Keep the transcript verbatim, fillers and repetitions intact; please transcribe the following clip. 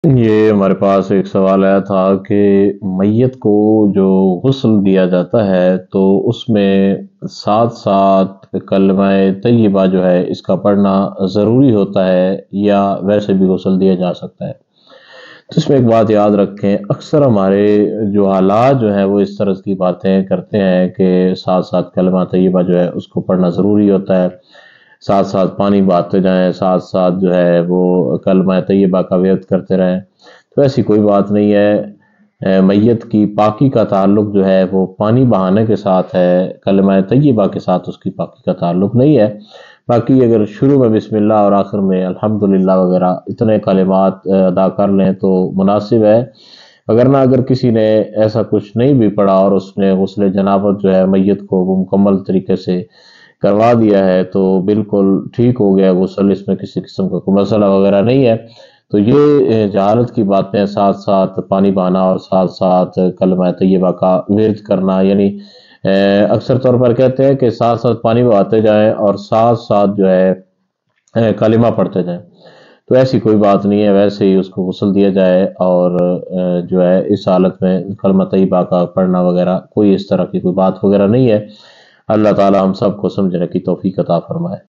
یہ ہمارے پاس ایک سوال آیا تھا کہ میت کو جو غسل دیا جاتا ہے تو اس میں ساتھ ساتھ کلمہ طیبہ جو ہے اس کا پڑھنا ضروری ہوتا ہے یا ویسے بھی غسل دیا جا سکتا ہے؟ تو اس میں ایک بات یاد رکھیں، اکثر ہمارے جو حالات جو ہیں وہ اس طرح کی باتیں کرتے ہیں کہ ساتھ ساتھ کلمہ طیبہ جو ہے اس کو پڑھنا ضروری ہوتا ہے، ساتھ ساتھ پانی بہاتے جائیں، ساتھ ساتھ جو ہے وہ کلمہ طیبہ کا ورد کرتے رہیں۔ تو ایسی کوئی بات نہیں ہے۔ اے، میت کی پاکی کا تعلق جو ہے وہ پانی بہانے کے ساتھ ہے، کلمہ طیبہ کے ساتھ اس کی پاکی کا تعلق نہیں ہے۔ باقی اگر شروع میں بسم اللہ اور آخر میں الحمدللہ وغیرہ اتنے کلمات ادا کر لیں تو مناسب ہے، وگرنہ اگر کسی نے ایسا کچھ نہیں بھی پڑھا اور اس نے غسل جنابت جو ہے میت کو وہ مکمل طریقے سے کروا دیا ہے تو بالکل ٹھیک ہو گیا غسل، اس میں کسی قسم کا کوئی مسئلہ وغیرہ نہیں ہے۔ تو یہ جہالت کی باتیں، ساتھ ساتھ پانی بہانا اور ساتھ ساتھ کلمہ طیبہ کا ورد کرنا، یعنی اکثر طور پر کہتے ہیں کہ ساتھ ساتھ پانی بہاتے جائیں اور ساتھ ساتھ جو ہے کلمہ پڑھتے جائیں، تو ایسی کوئی بات نہیں ہے، ویسے ہی اس کو غسل دیا جائے اور جو ہے اس حالت میں کلمہ طیبہ کا پڑھنا وغیرہ کوئی اس طرح کی کوئی بات وغیرہ نہیں ہے۔ اللہ تعالی ہم سب کو سمجھنے کی توفیق عطا فرمائے۔